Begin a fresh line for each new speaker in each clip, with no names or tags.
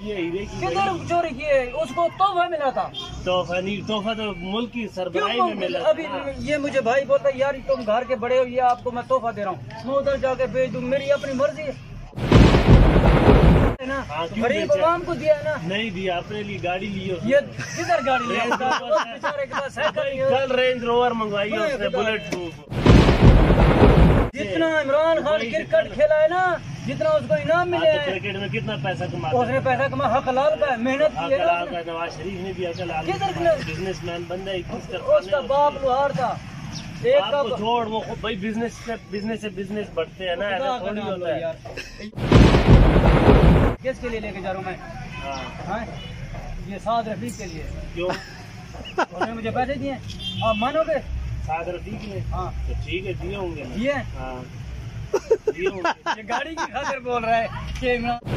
है, हीरे की।
किधर चोरी की है? उसको तोहफा मिला था।
तोहफा नहीं, तोहफा तो मुल्क की सरबराही में मिला
अभी ये मुझे भाई बोलता है यार तुम घर के बड़े हो, ये आपको मैं तोहफा दे रहा हूँ, मैं उधर जाके भेज दूँ, मेरी अपनी मर्जी है ना। गरीब आवाम को दिया है ना।
नहीं दिया, अपने लिए गाड़ी ली हो।
ये किधर गाड़ी लिया? बेचारे के पास साइकिल।
कल रेंज रोवर मंगवाई है उसने, बुलेट प्रूफ।
जितना इमरान खान क्रिकेट खेला है ना, जितना उसको इनाम मिले हैं,
क्रिकेट में कितना पैसा कमाता है?
उसने पैसा कमा, हक हलाल का मेहनत की है ना।
नवाज शरीफ ने भी अकल बिजनेसमैन बंदा है,
उसका बाप लोहार था। एक
आपको छोड़, वो भाई बिजनेस से बिजनेस बढ़ते हैं ना, ऐसा थोड़ी होता है।
किसके लिए लेके जा रहा हूँ मैं? हाँ, ये साद रफीक के लिए।
क्यों?
उसने मुझे पैसे दिए, आप मानोगे?
साद रफीक ने?
हाँ
तो ठीक है, दिए होंगे।
दिए?
हाँ दिए होंगे।
ये गाड़ी की खातिर बोल रहा है कि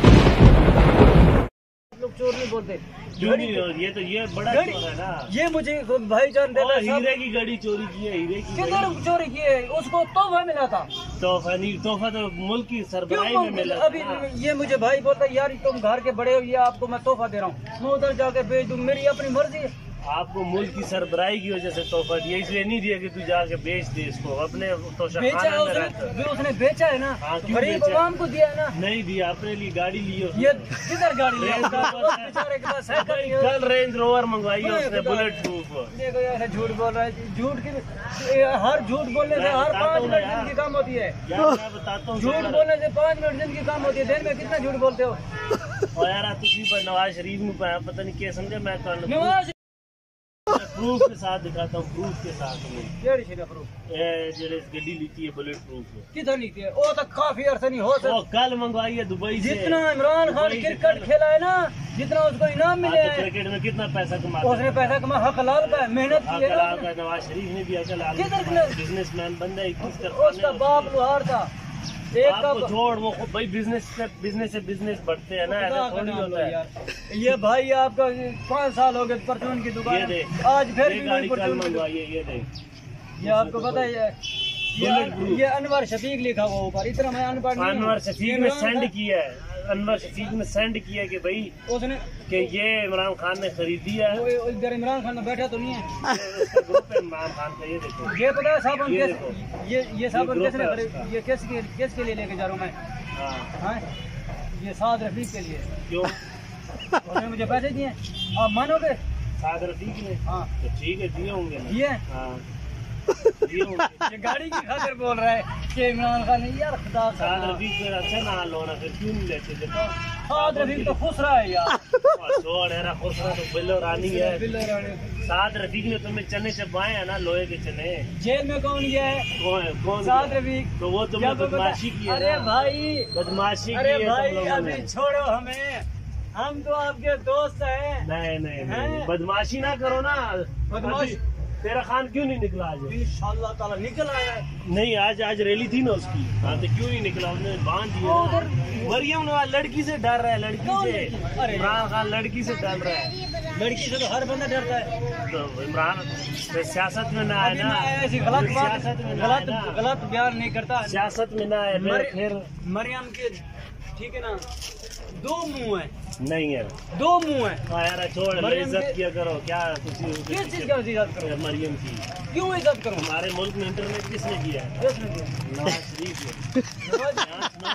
लोग चोर नहीं बोलते।
क्यों नहीं? ये बड़ा चोर है ना।
ये मुझे भाईजान देता है।
हीरे की गाड़ी चोरी की है, हीरे की।
किधर चोरी की है? उसको तोहफा मिला था।
तोहफा नहीं, तोहफा तो मुल्क की सरबराही में मिला।
अभी ये मुझे भाई बोलता है यार तुम घर के बड़े हो, ये आपको मैं तोहफा दे रहा हूँ, मैं उधर जाके भेज दूँ, मेरी अपनी मर्जी है।
आपको मुल्क की सरबराही की वजह से तोहफा दिया, इसलिए नहीं दिया कि तू जाके बेच दे इसको अपने। तो
उसने बेचा है ना।
हाँ,
गरीब आवाम को दिया है ना।
नहीं दिया, अपने लिए गाड़ी ली हो।
ये किधर गाड़ी लिया? बेचारे के पास साइकिल।
कल रेंज रोवर मंगवाई है उसने, बुलेट प्रूफ।
देखो यार झूठ बोल रहा है। झूठ की हर झूठ बोलने से हर 5 मिनट जिंदगी कम होती है।
मैं बताता हूँ,
झूठ बोलने से 5 मिनट जिंदगी कम होती है। दिन में कितना झूठ बोलते हो?
और यार तुझी पर नवाज शरीफ ने पाया, पता नहीं क्या समझे। मैं
नवाज
प्रूफ के साथ दिखाता हूँ, प्रूफ के साथ गड्डी लीती है बुलेट प्रूफ।
किधर लीती है? वो तो काफी अर्सा नहीं हो सकता।
कल मंगवाई है दुबई से।
जितना इमरान खान क्रिकेट खेला है ना, जितना उसको इनाम मिले हैं,
क्रिकेट में कितना पैसा कमाता है?
उसने पैसा कमा, हक हलाल का मेहनत की है ना।
नवाज शरीफ ने भी अकल बिजनेसमैन बंदा है,
उसका बाप लोहार था।
आपको छोड़, वो भाई बिजनेस से बिजनेस बढ़ते हैं ना, ऐसा थोड़ी होता है।
ये भाई आपका 5 साल हो गए परचून की दुकान, आज फिर भी
गाड़ी कल मंगवाई है। ये देख,
ये आपको पता है, ये अनवर शफीक लिखा हुआ ऊपर। इतना मैं अनपढ़ नहीं।
अनवर शफीक ने सेंड किया है, अनवर शफीक ने सेंड किया कि भाई
उसने
कि ये इमरान खान ने खरीदी है।
इधर इमरान खान में बैठा तो नहीं है,
उसका ग्रुप है इमरान खान का। ये देखो,
ये पता है साबुन ये साबुन किसने खरीदा? ये किसके लिए लेके जा रहा हूँ मैं? हाँ, ये साद रफीक के लिए।
क्यों?
उसने मुझे पैसे दिए, आप मानोगे?
साद रफीक ने? हाँ तो ठीक है, दिए होंगे।
दिए? ये गाड़ी की खातिर बोल रहा है कि इमरान खान ने। यार खुदा,
साद रफीक को अच्छा ना लो ना, फिर क्यों नहीं लेते?
साद रफीक तो खुश रहा है यार।
खुश रहा तो बिल्लो रानी है। साद रफीक ने तुम्हें चने चबाए है ना, लोहे के चने।
जेल में कौन गया है? कौन? साद रफीक।
तो वो तुमने बदमाशी की है।
अरे भाई
बदमाशी की है।
अरे भाई अभी छोड़ो हमें, हम तो आपके दोस्त हैं।
नहीं, बदमाशी ना करो ना।
बदमाशी
तेरा खान क्यों नहीं निकला आज?
इंशाअल्लाह ताला निकल आया है।
नहीं, आज रैली थी ना उसकी। हाँ तो क्यों नहीं निकला? उसने बांध दिया। मरियम नवाज लड़की से डर रहा है, लड़की से। इमरान खान लड़की से डर रहा है।
लड़की से तो हर बंदा डरता है।
तो इमरान सियासत में ना आए ना,
ऐसी गलत बयान नहीं करता।
सियासत में ना आए फिर।
मरियम के ठीक है ना, 2 मुंह है।
नहीं है,
2 मुंह है।
हाँ यार छोड़, इज्जत किया करो। क्या
किस चीज का इज्जत करो?
मरियम की
क्यों इज्जत करो?
हमारे मुल्क में इंटरनेट किसने किया है? नवाज शरीफ ने।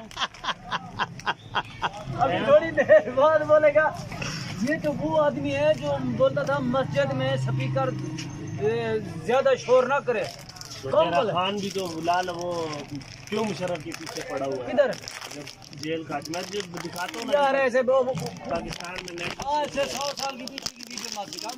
अभी थोड़ी देर बाद बोलेगा ये तो वो आदमी है जो बोलता था मस्जिद में स्पीकर ज्यादा शोर ना करे।
खान भी तो लाल वो क्यों मुशर्रफ के पीछे पड़ा हुआ है?
किधर?
जेल का। मैं जो दिखाता हूँ
यार ऐसे
पाकिस्तान में
आज से 100 साल की पीछे बात दिखा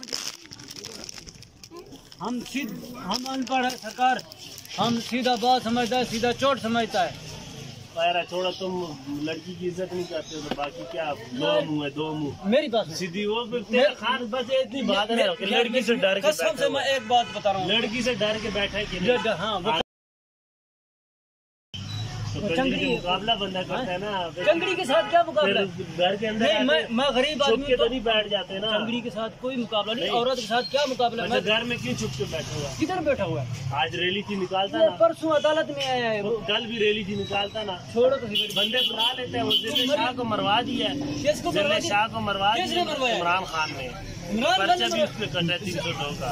मुझे। हम अनपढ़ है सरकार, हम सीधा बात समझता है, सीधा चोट समझता है।
छोड़ो, तुम लड़की की इज्जत नहीं करते हो तो बाकी क्या? 2 मुंह है, 2 मुंह।
मेरी बात
सीधी वो तेरा खान बस इतनी बात है कि लड़की से डर के
कसम से मैं एक बात बता रहा हूँ,
लड़की से डर के बैठा है कि
हाँ।
तो चंगड़ी के मुकाबला बंदा करता है ना,
चंगड़ी के साथ क्या मुकाबला?
घर के अंदर
मैं गरीब आदमी
तो नहीं बैठ जाते ना।
चंगड़ी के साथ कोई मुकाबला नहीं, औरत के साथ क्या मुकाबला?
मैं घर में क्यों छुप के बैठा हुआ?
किधर बैठा हुआ है?
आज रैली थी निकालता ना,
परसों अदालत में आया है,
कल भी रैली थी निकालता ना।
छोड़ो तो
बंदे बुला लेते हैं। उस दिन शाह को मरवा दिया, शाह को मरवा दिया इमरान खान ने, पर्चा भी उसने कटा 302 का।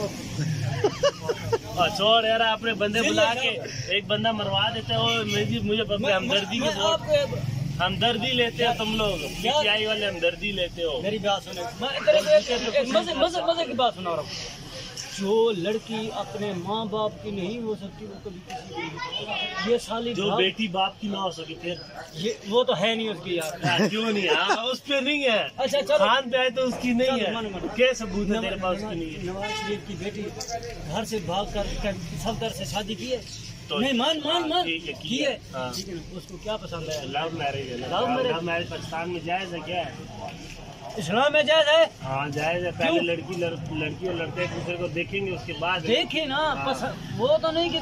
और छोड़ यार, अपने बंदे बुला के एक बंदा मरवा देते हो। मुझे हमदर्दी की वोट, हमदर्दी लेते हो तुम लोग, पीटीआई वाले हमदर्दी लेते हो।
मेरी बात सुनो, मजे की बात सुना रहा हूँ। जो लड़की अपने माँ बाप की नहीं हो सकती वो कभी किसी की, ये साली
जो बेटी बाप की ना हो सके फिर
ये वो तो है नहीं उसकी यार।
क्यों नहीं? हाँ, उस पे नहीं है।
अच्छा चलो,
खान पे है तो उसकी नहीं है। क्या सबूत है तेरे पास उसकी नहीं है?
नवाज शरीफ की बेटी घर से भाग कर सफदर से शादी की है
तो
नहीं, मान की है।
हाँ।
उसको क्या पसंद है?
लव मैरिज है। लव मैरिज पाकिस्तान में जायज है क्या है?
इस्लाम में जायज है?
हाँ जायज है। पहले लड़की और लड़के एक दूसरे को देखेंगे, उसके बाद
देखे ना।
हाँ।
वो तो नहीं कि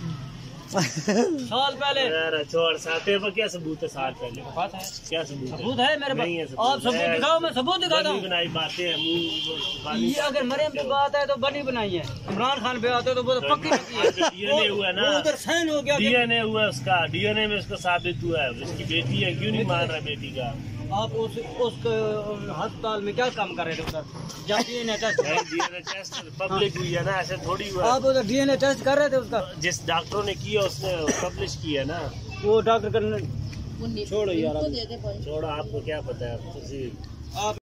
साल पहले
यार छोड़, तेरे पर क्या सबूत है? साल पहले क्या
सबूत है मेरे पास? आप सबूत दिखाओ, मैं सबूत दिखाता हूँ।
बनाई बातें हैं।
ये अगर मरियम की बात है तो बनी बनाई है। इमरान खान पे आते तो वो तो पक्की
डीएनए हुआ ना,
उधर साइन हो गया।
डीएनए हुआ उसका, डीएनए में उसका साबित हुआ है उसकी बेटी है। क्यों नहीं मान रहा बेटी का?
आप उस अस्पताल में क्या काम कर रहे थे उधर? डीएनए
टेस्ट पब्लिक हुई है ना, ऐसे थोड़ी हुआ।
आप उधर डीएनए टेस्ट कर रहे थे उसका?
जिस डॉक्टरों ने किया उसने पब्लिश किया ना।
वो डॉक्टर करने छोड़ो यार,
छोड़ो, आपको क्या पता है? आप